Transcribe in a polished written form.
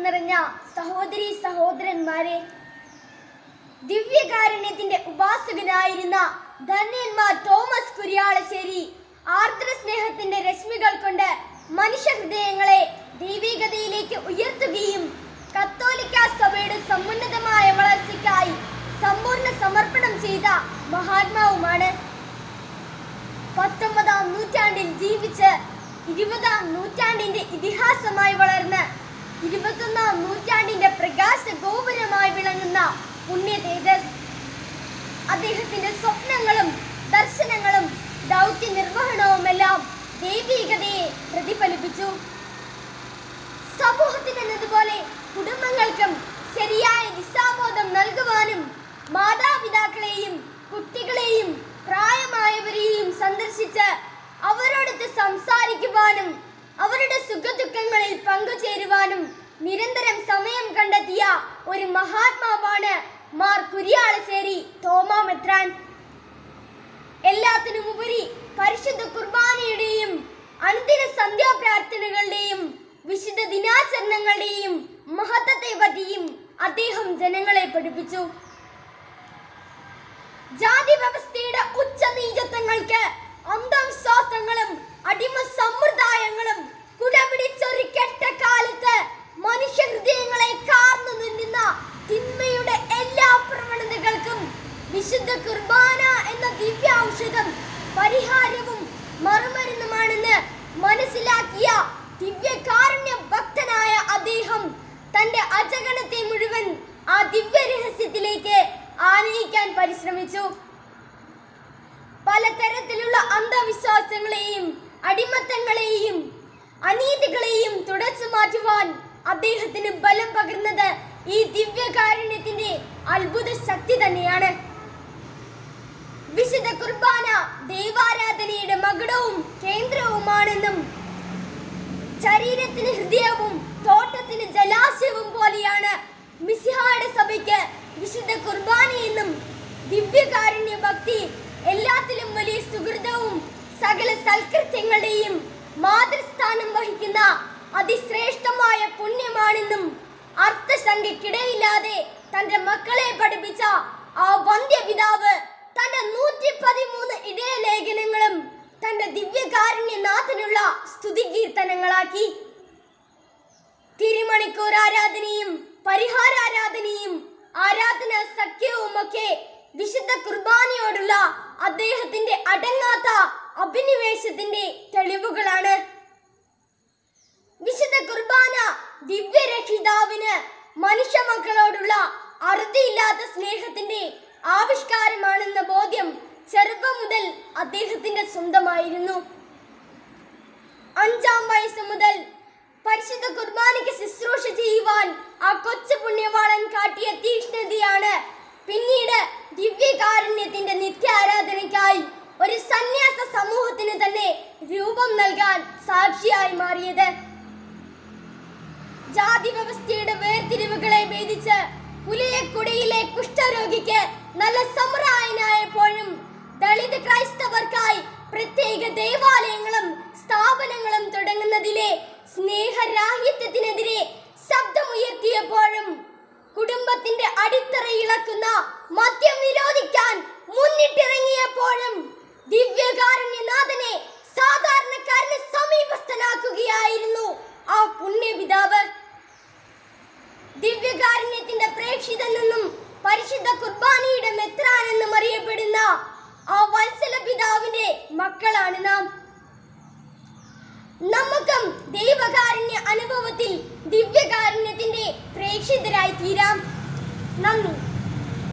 നിറഞ്ഞ സഹോദരി സഹോദരന്മാരെ, ദിവ്യകാരുണ്യത്തിന്റെ ഉപാസകനായിരുന്ന ധന്യന്മാർ തോമസ് കുര്യാളശ്ശേരി ആർദ്ര സ്നേഹത്തിന്റെ രശ്മികൾ കൊണ്ട് മനുഷ്യ ഹൃദയങ്ങളെ ദൈവികതയിലേക്ക് ഉയർത്തുകയും കത്തോലിക്ക സഭയുടെ സമുന്നതമായ വളർച്ചയ്ക്കായി സമ്പൂർണ്ണ സമർപ്പണം ചെയ്ത മഹാത്മാവുമാണ്. 19-ാം നൂറ്റാണ്ടിൽ ജീവിച്ച് 20-ാം നൂറ്റാണ്ടിന്റെ ഇതിഹാസമായി വളർന്ന് 21-ാം നൂറ്റാണ്ടിന്റെ പ്രകാശ ഗോപുരമായി വിളങ്ങുന്ന പുണ്യ തേജസ്. അദ്ദേഹത്തിന്റെ സ്വപ്നങ്ങളും ദർശനങ്ങളും ദൗത്യ നിർവഹണവുമെല്ലാം ദൈവികതയെ പ്രതിഫലിപ്പിച്ചു. സമൂഹത്തിനെന്നതുപോലെ കുടുംബങ്ങൾക്കും ശരിയായ ദിശാബോധം നൽകുവാനും മാതാപിതാക്കളെയും കുട്ടികളെയും പ്രായമായവരെയും സന്ദർശിച്ച് അവരോടൊത്ത് സംസാരിക്കുവാനും അവരുടെ സുഖദുഃഖങ്ങളിൽ പങ്കുചേരുവാനും നിരന്തരം സമയം കണ്ടെത്തിയ ഒരു മഹാത്മാവാണ് മാർ കുര്യാളശ്ശേരി തോമാ മെത്രാൻ. എല്ലാത്തിനുമുപരി പരിശുദ്ധ കുർബാനയുടെയും അനുദിന സന്ധ്യാപ്രാർത്ഥനകളുടെയും വിശുദ്ധ ദിനാചരണങ്ങളുടെയും മഹത്വത്തെ പറ്റിയും അദ്ദേഹം ജനങ്ങളെ പഠിപ്പിച്ചു. ജാതി വ്യവസ്ഥയുടെ ഉച്ചനീചത്വങ്ങൾക്ക് അന്ധവിശ്വാസങ്ങളും അടിമ സമ്പ്രദായങ്ങളും കുടപിടിച്ചൊരു കെട്ട കാലത്ത് മനുഷ്യ ഹൃദയങ്ങളെ കാർന്നു നിന്നുന്ന തിന്മയുടെ എല്ലാ പ്രവണതകൾക്കും വിശുദ്ധ കുർബാന എന്ന ദിവ്യ ഔഷധം പരിഹാരവും മറുമരുന്നുമാണെന്ന് മനസ്സിലാക്കിയ ദിവ്യകാരുണ്യ ഭക്തനായ അദ്ദേഹം തന്റെ അജഗണത്തെ മുഴുവൻ ആ ദിവ്യ രഹസ്യത്തിലേക്ക് ആനയിക്കാൻ പരിശ്രമിച്ചു. പലതരത്തിലുള്ള അന്ധവിശ്വാസങ്ങളെയും അടിമത്തങ്ങളെയും അനീതികളെയും തുടച്ചു മാറ്റുവാൻ അദ്ദേഹത്തിന് ബലം പകർന്നത് ഈ ദിവ്യകാരുണ്യത്തിന്റെ അത്ഭുത ശക്തി തന്നെയാണ്. വിശുദ്ധ കുർബാന ദൈവാരാധനയുടെ മകുടവും കേന്ദ്രവുമാണെന്നും ശരീരത്തിന് ഹൃദയവും തോട്ടത്തിന് ജലാശയവും പോലെയാണ് മിശിഹായുടെ സഭയ്ക്ക് വിശുദ്ധ കുർബാനയെന്നും ദിവ്യകാരുണ്യ ഭക്തി എല്ലാത്തിലും വലിയ സുഹൃതവും സകല സൽകൃത്യങ്ങളുടെയും മാതൃസ്ഥാനം വഹിക്കുന്ന അതിശ്രേഷ്ഠമായ പുണ്യമാണെന്നും അർത്ഥസംഖ്യക്കിടയില്ലാതെ തന്റെ മക്കളെ പഠിപ്പിച്ച ആ വന്ധ്യപിതാവ് തന്റെ 113 ഇടയലേഖനങ്ങളും തന്റെ ദിവ്യകാരുണ്യനാഥനുള്ള സ്തുതികീർത്തനങ്ങളാക്കി. തിരുമണിക്കൂർ ആരാധനയും പരിഹാരാരാധനയും ആരാധന സഖ്യവുമൊക്കെ വിശുദ്ധ കുർബാനയോടുള്ള അദ്ദേഹത്തിന്റെ അടങ്ങാത്ത അഭിനിവേശത്തിന്റെ തെളിവുകളാണ്. വിശുദ്ധ കുർബാന ദിവ്യരക്ഷിതാവിന് മനുഷ്യ മക്കളോടുള്ള അറുതിയില്ലാത്ത സ്നേഹത്തിന്റെ ആവിഷ്കാരമാണെന്ന ബോധ്യം ചെറുപ്പം മുതൽ അദ്ദേഹത്തിന്റെ സ്വന്തമായിരുന്നു. 5-ാം വയസ്സ് മുതൽ പരിശുദ്ധ കുർബാനയ്ക്ക് ശുശ്രൂഷ ചെയ്യുവാൻ ആ കൊച്ചു പുണ്യവാളൻ കാട്ടിയ തീക്ഷ്ണതയാണ് പിന്നീട് ദിവ്യകാരുണ്യത്തിന്റെ നിത്യാരാധനയ്ക്കായി ഒരു സന്യാസ സമൂഹത്തിന് തന്നെ രൂപം നൽകാൻ സാക്ഷിയായി മാറിയത്. ജാതി വ്യവസ്ഥയുടെ വേർതിരിവുകളെ ഭേദിച്ച് പുലിയക്കുടയിലെ കുഷ്ഠരോഗിക്ക് നല്ല സമറായനായപ്പോഴും ദളിത് ക്രൈസ്തവർക്കായി പ്രത്യേക ദേവാലയങ്ങളും സ്ഥാപനങ്ങളും തുടങ്ങുന്നതിലെ സ്നേഹരാഹിത്യത്തിനെതിരെ ശബ്ദമുയർത്തിയപ്പോഴും കുടുംബത്തിന്റെ അടിത്തറ ഇളക്കുന്ന മദ്യം നിരോധിക്കാൻ മുന്നിട്ടിറങ്ങിയപ്പോഴും ദിവ്യകാരുണ്യനാഥനെ സാധാരണക്കാരനെ സമീപസ്ഥനാക്കുകയായിരുന്നു ആ പുണ്യപിതാവ്. ദിവ്യകാരുണ്യത്തിന്റെ പ്രേക്ഷിതനെന്നും പരിശുദ്ധ കുർബാനയുടെ മെത്രാൻ എന്നും അറിയപ്പെടുന്ന ആ വത്സല പിതാവിന്റെ മക്കളാണ് നാം. നമുക്കും ദൈവകാരുണ്യ അനുഭവത്തിൽ ദിവ്യകാരുണ്യത്തിന്റെ പ്രേക്ഷിതരായി തീരാം. നന്ദി.